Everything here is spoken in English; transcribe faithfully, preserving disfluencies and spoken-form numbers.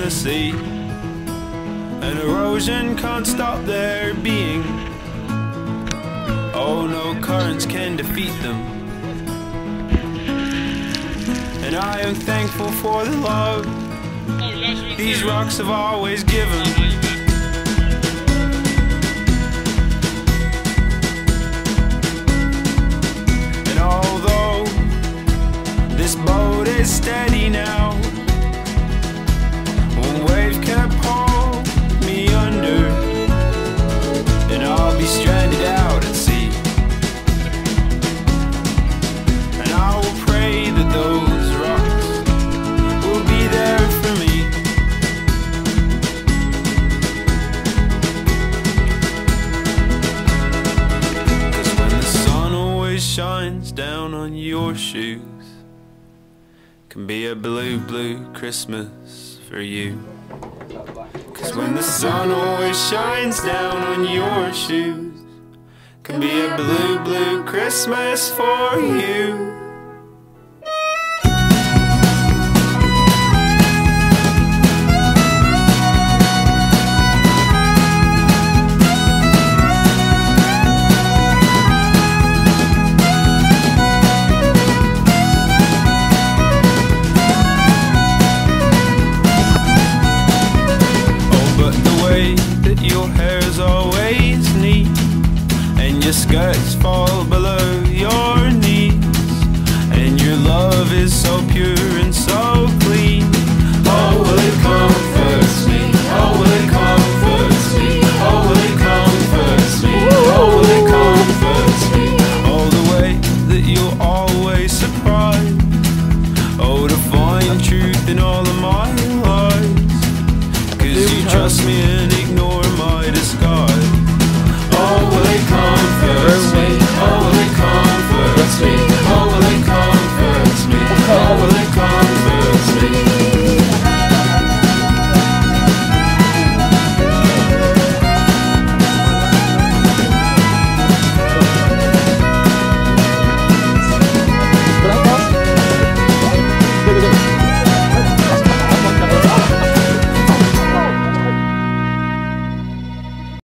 the sea. And erosion can't stop their being. Oh, no currents can defeat them. And I am thankful for the love these rocks have always given. And although this boat is steady now, one wave kept hold me under, and I'll be stranded out at sea. And I will pray that those rocks will be there for me. Cause when the sun always shines down on your shoes, can be a blue, blue Christmas for you. Cause when the sun always shines down on your shoes, can be a blue, blue Christmas for you. Your hair's always neat, and your skirts fall below